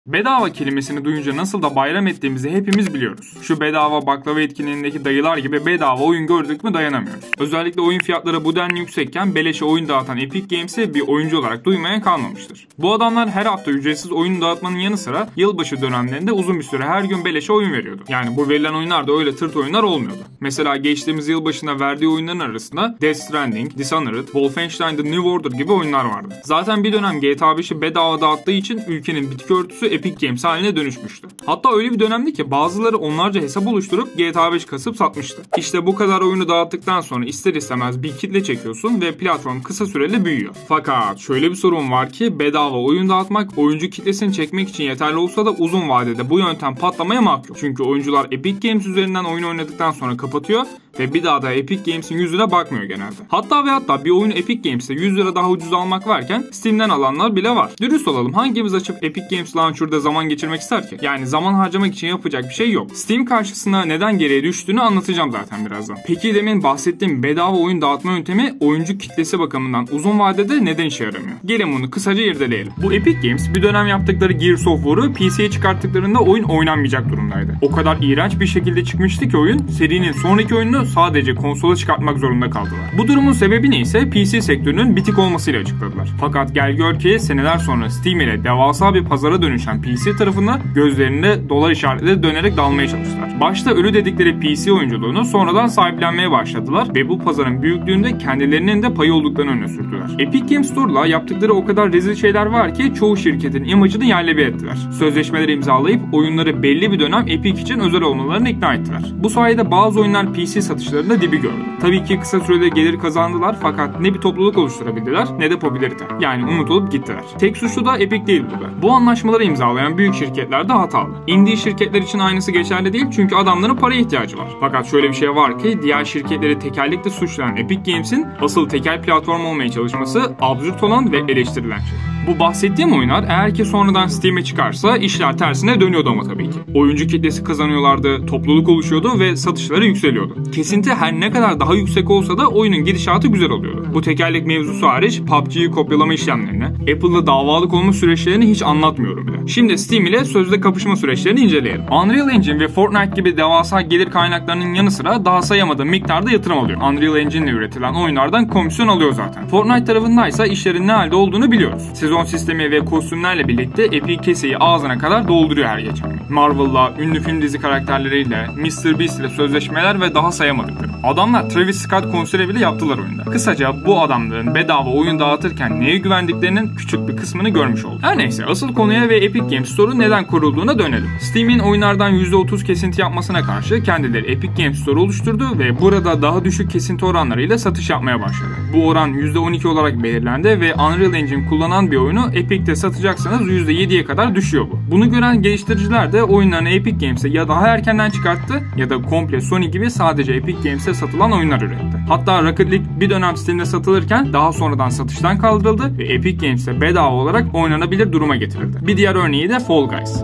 Bedava kelimesini duyunca nasıl da bayram ettiğimizi hepimiz biliyoruz. Şu bedava baklava etkinliğindeki dayılar gibi bedava oyun gördük mü dayanamıyoruz. Özellikle oyun fiyatları bu denli yüksekken beleşe oyun dağıtan Epic Games'i bir oyuncu olarak duymayan kalmamıştır. Bu adamlar her hafta ücretsiz oyun dağıtmanın yanı sıra yılbaşı dönemlerinde uzun bir süre her gün beleşe oyun veriyordu. Yani bu verilen oyunlar da öyle tırt oyunlar olmuyordu. Mesela geçtiğimiz yılbaşında verdiği oyunların arasında Death Stranding, Dishonored, Wolfenstein The New Order gibi oyunlar vardı. Zaten bir dönem GTA 5'i bedava dağıttığı için ülkenin bitki örtüsü Epic Games haline dönüşmüştü. Hatta öyle bir dönemdi ki bazıları onlarca hesap oluşturup GTA 5 kasıp satmıştı. İşte bu kadar oyunu dağıttıktan sonra ister istemez bir kitle çekiyorsun ve platform kısa süreli büyüyor. Fakat şöyle bir sorun var ki bedava oyun dağıtmak oyuncu kitlesini çekmek için yeterli olsa da uzun vadede bu yöntem patlamaya mahkum. Çünkü oyuncular Epic Games üzerinden oyun oynadıktan sonra kapatıyor ve bir daha da Epic Games'in yüzüne bakmıyor genelde. Hatta bir oyunu Epic Games'te 100 lira daha ucuz almak varken Steam'den alanlar bile var. Dürüst olalım, hangimiz açıp Epic Games Launcher'da zaman geçirmek ister ki? Yani zaman harcamak için yapacak bir şey yok. Steam karşısında neden geriye düştüğünü anlatacağım zaten birazdan. Peki demin bahsettiğim bedava oyun dağıtma yöntemi oyuncu kitlesi bakımından uzun vadede neden işe yaramıyor? Gelin bunu kısaca irdeleyelim. Bu Epic Games bir dönem yaptıkları Gears of War'u PC'ye çıkarttıklarında oyun oynanmayacak durumdaydı. O kadar iğrenç bir şekilde çıkmıştı ki oyun, serinin sonraki oyununu sadece konsola çıkartmak zorunda kaldılar. Bu durumun sebebi neyse PC sektörünün bitik olmasıyla açıkladılar. Fakat gel gör ki seneler sonra Steam ile devasa bir pazara dönüşen PC tarafına gözlerinde dolar işaretleri dönerek dalmaya çalıştılar. Başta ölü dedikleri PC oyunculuğunu sonradan sahiplenmeye başladılar ve bu pazarın büyüklüğünde kendilerinin de payı olduklarını öne sürdüler. Epic Games Store'la yaptıkları o kadar rezil şeyler var ki çoğu şirketin imajını yerle bir ettiler. Sözleşmeleri imzalayıp oyunları belli bir dönem Epic için özel olmalarını ikna ettiler. Bu sayede bazı oyunlar PC satışlarında dibi gördü. Tabii ki kısa sürede gelir kazandılar fakat ne bir topluluk oluşturabildiler ne de popülarite. Yani unutulup gittiler. Tek suçlu da Epic değil burada. Bu anlaşmaları imzalayan büyük şirketler de hatalı. Indie şirketler için aynısı geçerli değil çünkü adamların paraya ihtiyacı var. Fakat şöyle bir şey var ki diğer şirketleri tekellikle suçlayan Epic Games'in asıl tekel platform olmaya çalışması absürt olan ve eleştirilen şey. Bu bahsettiğim oyunlar eğer ki sonradan Steam'e çıkarsa işler tersine dönüyordu ama tabii ki. Oyuncu kitlesi kazanıyorlardı, topluluk oluşuyordu ve satışları yükseliyordu. Kesinti her ne kadar daha yüksek olsa da oyunun gidişatı güzel oluyordu. Bu tekerlek mevzusu hariç PUBG'yi kopyalama işlemlerini, Apple'la davalık olma süreçlerini hiç anlatmıyorum bile. Şimdi Steam ile sözde kapışma süreçlerini inceleyelim. Unreal Engine ve Fortnite gibi devasa gelir kaynaklarının yanı sıra daha sayamadığım miktarda yatırım alıyor. Unreal Engine ile üretilen oyunlardan komisyon alıyor zaten. Fortnite tarafındaysa işlerin ne halde olduğunu biliyoruz. Sezon sistemi ve kostümlerle birlikte Epic keseyi ağzına kadar dolduruyor her geçen gün. Marvel'la, ünlü film dizi karakterleriyle, MrBeast ile sözleşmeler ve daha sayamadıkları. Adamlar Travis Scott konseri bile yaptılar oyunda. Kısaca bu adamların bedava oyun dağıtırken neye güvendiklerinin küçük bir kısmını görmüş olduk. Her neyse asıl konuya ve Epic Games Store'un neden kurulduğuna dönelim. Steam'in oyunlardan %30 kesinti yapmasına karşı kendileri Epic Games Store oluşturdu ve burada daha düşük kesinti oranlarıyla satış yapmaya başladı. Bu oran %12 olarak belirlendi ve Unreal Engine kullanan bir oyunu Epic'te satacaksanız %7'ye kadar düşüyor bu. Bunu gören geliştiriciler de oyunlarını Epic Games'e ya daha erkenden çıkarttı ya da komple Sony gibi sadece Epic Games'e satılan oyunlar üretti. Hatta Rocket League bir dönem Steam'de satılırken daha sonradan satıştan kaldırıldı ve Epic Games'e bedava olarak oynanabilir duruma getirildi. Bir diğer örneği de Fall Guys.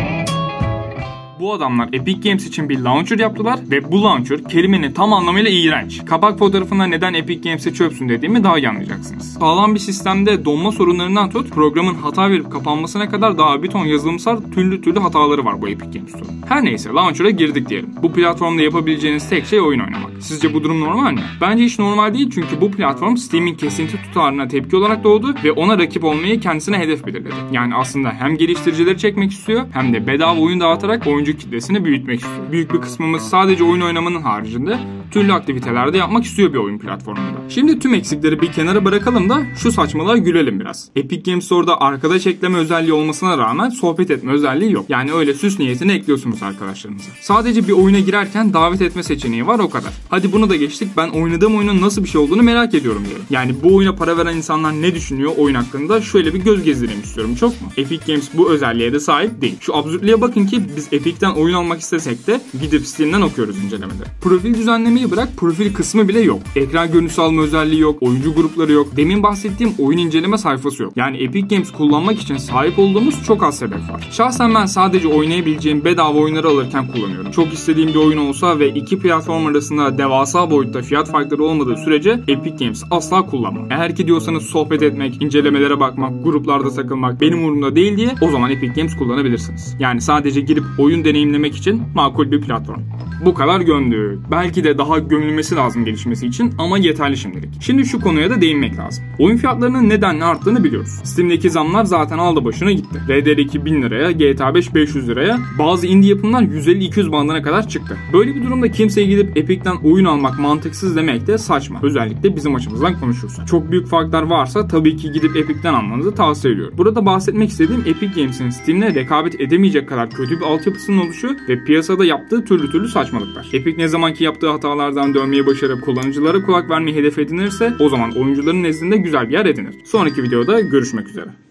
Bu adamlar Epic Games için bir launcher yaptılar ve bu launcher kelimenin tam anlamıyla iğrenç. Kapak fotoğrafında neden Epic Games'e çöpsün dediğimi daha iyi anlayacaksınız. Sağlam bir sistemde donma sorunlarından tut, programın hata verip kapanmasına kadar daha bir ton yazılımsal türlü hataları var bu Epic Games Store. Her neyse launcher'a girdik diyelim. Bu platformda yapabileceğiniz tek şey oyun oynamak. Sizce bu durum normal mi? Bence hiç normal değil çünkü bu platform Steam'in kesinti tutarına tepki olarak doğdu ve ona rakip olmayı kendisine hedef belirledi. Yani aslında hem geliştiricileri çekmek istiyor hem de bedava oyun dağıtarak oyuncu kitlesini büyütmek istiyor. Büyük bir kısmımız sadece oyun oynamanın haricinde türlü aktivitelerde yapmak istiyor bir oyun platformunda. Şimdi tüm eksikleri bir kenara bırakalım da şu saçmalığa gülelim biraz. Epic Games Store'da arkadaş ekleme özelliği olmasına rağmen sohbet etme özelliği yok. Yani öyle süs niyetine ekliyorsunuz arkadaşlarınızı. Sadece bir oyuna girerken davet etme seçeneği var o kadar. Hadi bunu da geçtik, ben oynadığım oyunun nasıl bir şey olduğunu merak ediyorum diyorum. Yani bu oyuna para veren insanlar ne düşünüyor oyun hakkında, şöyle bir göz gezdireyim istiyorum, çok mu? Epic Games bu özelliğe de sahip değil. Şu absürtlüğe bakın ki biz Epic'ten oyun almak istesek de gidip Steam'den okuyoruz incelemede. Profil düzenleme indirmeyi bırak, profil kısmı bile yok. Ekran görüntüsü alma özelliği yok, oyuncu grupları yok. Demin bahsettiğim oyun inceleme sayfası yok. Yani Epic Games kullanmak için sahip olduğumuz çok az sebep var. Şahsen ben sadece oynayabileceğim bedava oyunları alırken kullanıyorum. Çok istediğim bir oyun olsa ve iki platform arasında devasa boyutta fiyat farkları olmadığı sürece Epic Games asla kullanmam. Eğer ki diyorsanız sohbet etmek, incelemelere bakmak, gruplarda takılmak benim umurumda değil diye, o zaman Epic Games kullanabilirsiniz. Yani sadece girip oyun deneyimlemek için makul bir platform. Bu kadar gömdük. Belki de daha gömülmesi lazım gelişmesi için ama yeterli şimdilik. Şimdi şu konuya da değinmek lazım. Oyun fiyatlarının nedenle arttığını biliyoruz. Steam'deki zamlar zaten aldı başına gitti. RDR2 1000 liraya, GTA 5 500 liraya, bazı indie yapımlar 150-200 bandına kadar çıktı. Böyle bir durumda kimseye gidip Epic'ten oyun almak mantıksız demek de saçma. Özellikle bizim açımızdan konuşursak. Çok büyük farklar varsa tabii ki gidip Epic'ten almanızı tavsiye ediyorum. Burada bahsetmek istediğim Epic Games'in Steam'le rekabet edemeyecek kadar kötü bir altyapısının oluşu ve piyasada yaptığı türlü saçmalıklar. Epic ne zamanki yaptığı hatalardan dönmeyi başarıp kullanıcılara kulak vermeyi hedef edinirse o zaman oyuncuların nezdinde güzel bir yer edinir. Sonraki videoda görüşmek üzere.